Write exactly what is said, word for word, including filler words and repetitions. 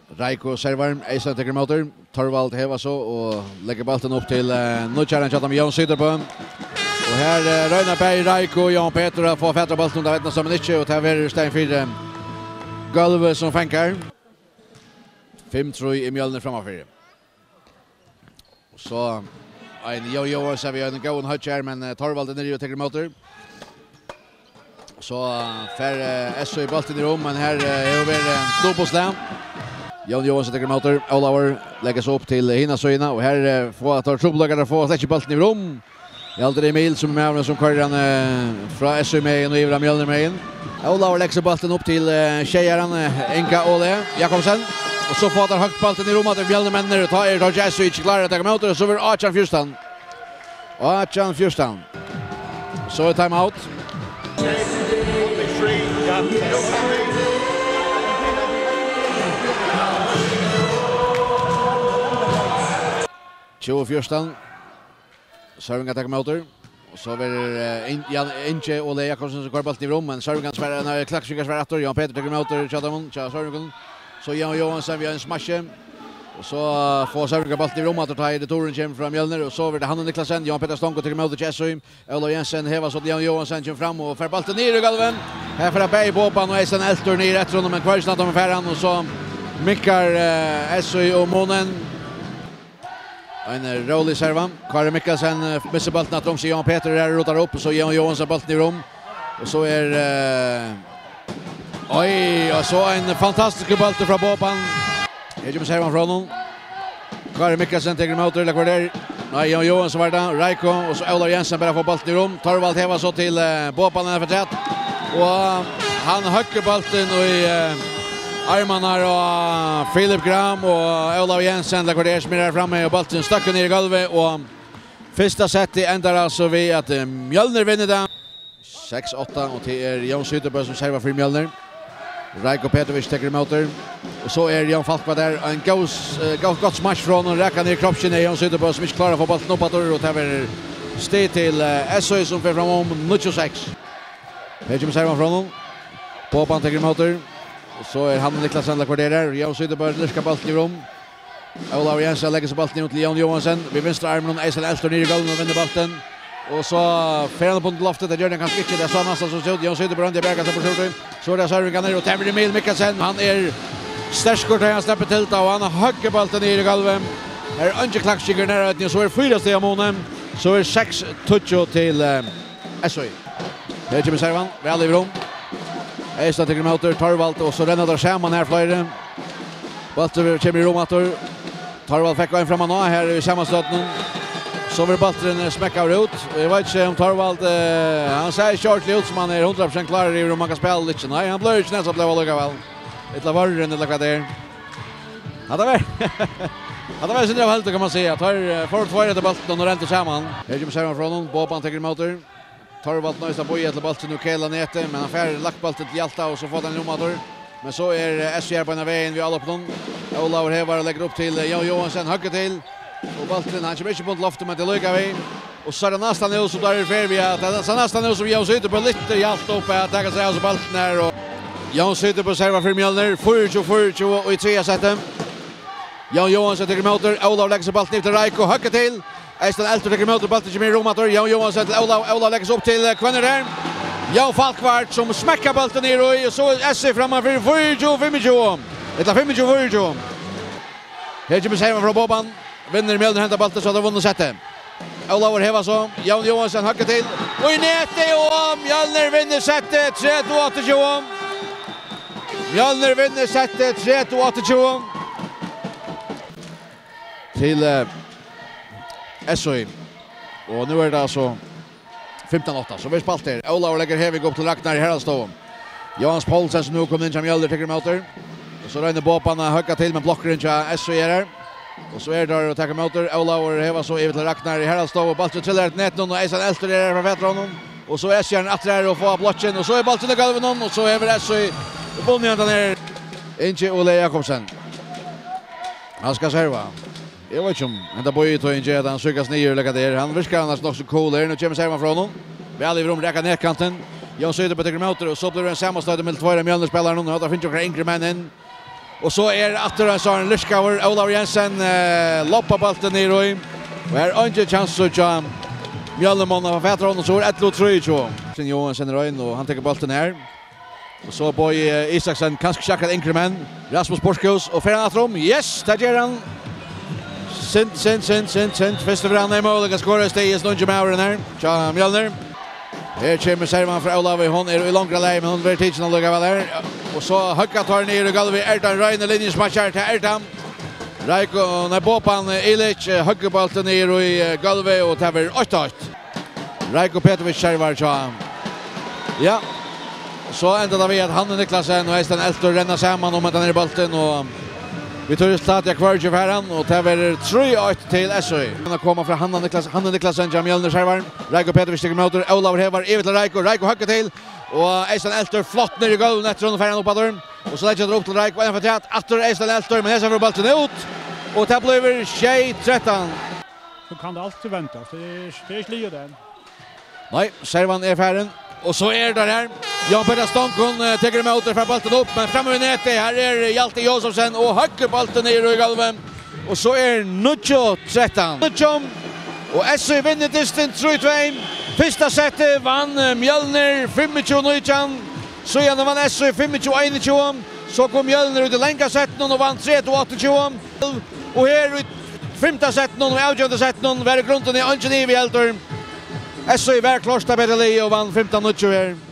Raiko servar, Eisa teker motor, Torvald heva så och lägger bollen upp till uh, Nutjaren chatta med Jan Syderbo. Och här uh, Röna Berg, Raiko och Jan Peter får fätra bollen där vet man som inte och tar över Stein för uh, Galve som fänkar. fem tre i Mjölner framför. Så en Jojo så vi har en gåen hutcher men uh, Torvald är nere och teker motor. Så uh, för uh, S O i bollen i rum men här uh, är över uh, dubbelslam. Jan Johansson teker motor, Olaver lägger sig upp till hina söjna och här uh, får att ta trubbelagar att få släcka bollen i rum. Det är alltid Emil som är med som kör den uh, från S O med och Ivra Mjölner med in. Olaver lägger bollen upp till uh, tjejaren uh, Enka Ole Jakobsen. Och så får han högt bollen i rum att Mjölnermänner och tar er tar Jesse inte klarar att ta motor och så vill Achan Fyrstan. Achan Fyrstan. Så är timeout. tjugo Fyrstan. Sörvinga tar motor. Och så blir uh, Jan Inche och Lea Jakobsen som kör bollen i rum men Sörvinga svär när klackskickar svär åter Jan Peter tar motor Chatamon Cha Sörvinga. Så Jan Johansson vi har en smash. Och så uh, får Sörvinga bollen i rum att ta i det toren kommer från Mjölner och så blir det han och Niklasen Jan Peter Stonko tar motor Chessoim. Olof Jensen heva så Jan Johansson kommer fram och för bollen ner i galven. Här för att Berg på och Eisen Eltor ner rätt runt men kvar snart om färran och så mickar uh, S O och Monen. En rolig serva. Karin Mikkelsen uh, missar bollen att de ser Jan Peter där rotar upp och så Jan Johansson bollen i rum. Och så är uh, oj, och så en fantastisk boll från Bopan. Är ju med servan från honom. Karin Mikkelsen tar motor eller kvar där. Nej, Jan Johansson var där. Raiko och så Olav Jensen bara får bollen i rum. Torvald heva så till uh, Bopan för tätt. Och uh, han höcker bollen och i uh, Armanar och Philip Graham och Olav Jensen lägger det som är framme och bollen stackar ner i golvet och första set ändar alltså vi att uh, Mjölner vinner den. sex åtta och till är Jan Syderbo som servar för Mjölner. Raiko Petrovic tar motor och så är Jan Falkva där en goes uh, gott gott smash från och räcker ner kroppen i Jan Syderbo som inte klarar att få bollen upp att och tar steg till uh, S O som för fram om nittiosex. Vet ju med servan från honom. Bopan tar motor. Och så är han och Niklas Sandla kvarterar. Jan Syderbo lyska bollen i rum. Olav Jensen lägger sig bollen ut till Jan Johansson. Vi vänstra armen och Eisen Elster ner i golven och vinner bollen. Och så färran på loftet där gör den kanske inte det så nästan så ser Jan Syderbo runt i berget på skjortan. Så där servingar ner och tävlar Emil Mikkelsen. Han är stärskort här han släpper till och han har högg bollen ner i golven. Här är Ange Klackskiger nära att så är fyra steg av månen. Så är sex touch till uh, S O I. Det är ju med servan. Väl i rum. Eista till motor Torvald och så renner där Scherman här flöjde. Bollen kommer i romator. Torvald fick en framan här i sammanslutningen. Så vill bollen smäcka ut. Jag vet inte om Torvald uh, han säger shortly ut som han är hundra procent klar i hur man kan spela lite. Nej, han blir inte nästan blev lugga väl. Ett lavarr än det vad det är. Hade väl. Hade väl syndra helt kan man säga. Tar för två det bollen och rent samman. Det är ju med servan från honom. Boban tar motor. Torvald nöjsta på i till bollen och Kela nete men han fär lagt bollen till Hjalta och så får han romator. Men så är S J på den vägen vi alla på någon. Olav Hevar lägger upp till Jan Johansson höger till. Och bollen han kommer inte på loftet men det lyckas vi. Och så är det nästan nu så där är för vi att det är nästan nu som Jan sitter på lite Hjalta uppe att ta sig av bollen där och Jan sitter på serva för Mjölner fyra fyra och i tre sätten. Jan Johansson tar motor. Olav lägger sig bollen ner till Raiko höger till. Eisen Eltor tar motor bollen till romator. Jan Johansson till Olav. Olav lägger sig upp till Kvenner där. Jan Falkvart som smäcker bollen ner och så S C framan för fyra fem tjugo. Det är fem tjugo. Här kommer servan från Boban. Vinner Mjölner hämtar bollen så att de vunnit sättet. Olav heva så. Jan Johansson hackar till. Och i nätet och Mjölner vinner sättet tre åtta tjugo. Mjölner vinner sättet tre åtta tjugo. Till uh, S O I. Och nu är det alltså femton åtta. Så vi spalt där. Olav lägger Hevig upp till Ragnar i Heraldstorm. Johans Paulsen som nu kommer in som Mjölner tycker motor. Och så röjner Bopan att högga till men blockar inte S O I är här. Och så är det där och tackar motor. Olav heva så över till Ragnar i Heraldstorm. Och bollen trillar ett nät och Eisen Elster är här för vetter honom. Och så är S J att där och får blocken. Och så är bollen i golven någon. Och så är det S O I. Och bollen ner. Inche Ole Jakobsen. Han ska serva. Jag vet inte om ända boy to inge att han sökas ner och lägga där. Han viskar annars nog så cool där. Nu kommer servan från honom. Väl i rum räcker ner kanten. Jan Syderbo på motor och så blir det en sammanstøt med två Mjölner spelare nu. Då finns ju några enkla män in. Och så är efter så en Lyskauer, Olav Jensen eh, loppar bollen ner och in. Och här har inte chans så jam. Mjölnerman har fattat honom så ett tre två. Sen Johansson är in och han tar bollen här. Och så Boy uh, Isaksen kanske checkat increment. Rasmus Borskos och Ferran Atrom. Yes, där gör han. Sent sent sent sent sent första vran i mål och skorar Stiges Lunge Mauren här. Ja, Mjölner. Här kommer Servan för Olav. Hon är i långa läge men hon vill titta och lugga väl där. Och så högga tar ner och Galvi Ertan Reine linjen smatchar till Ertan. Raiko när Bopan Ilic högga bollen ner i Galvi och tar över åtta åtta. Raiko Petrovic servar så. Ja. Så ändå vi att han och Niklasen och Esten Eltor renna samman om att han är i bollen och vi tar ju start jag kvar ju för han och tar över tre åtta till S Ö. Han kommer från Hanna Niklas Hanna Niklasen Jamjölner servar. Raiko Petrovic stiger motor Olav Hevar evigt till Raiko Raiko högga till och Esten Eltor flott ner i golvet efter och färran upp dörren och så lägger det upp till Raiko en för tätt efter Esten Eltor men här får bollen ut och det blir tjej tretton. Så kan det alltid vänta så det är det är sliga där. Nej, servan är färren. Och så är det här. Jan Petter Stonkon uh, tar emot för bollen upp men framme vid nätet här är Hjalte Josefsen och hackar bollen ner i golvet. Och så är Nuccio tretton. Nuccio och S Ö vinner distant tre två. Första setet vann uh, Mjölner tjugofem. Så igen vann S Ö tjugofem tjugoett. Så kom Mjölner ut i länka setet och vann tre åtta. Och här i femte setet och avgörande setet var det grunden i Angelini Hjaltor. S Ö var klart bättre och vann femton noll här.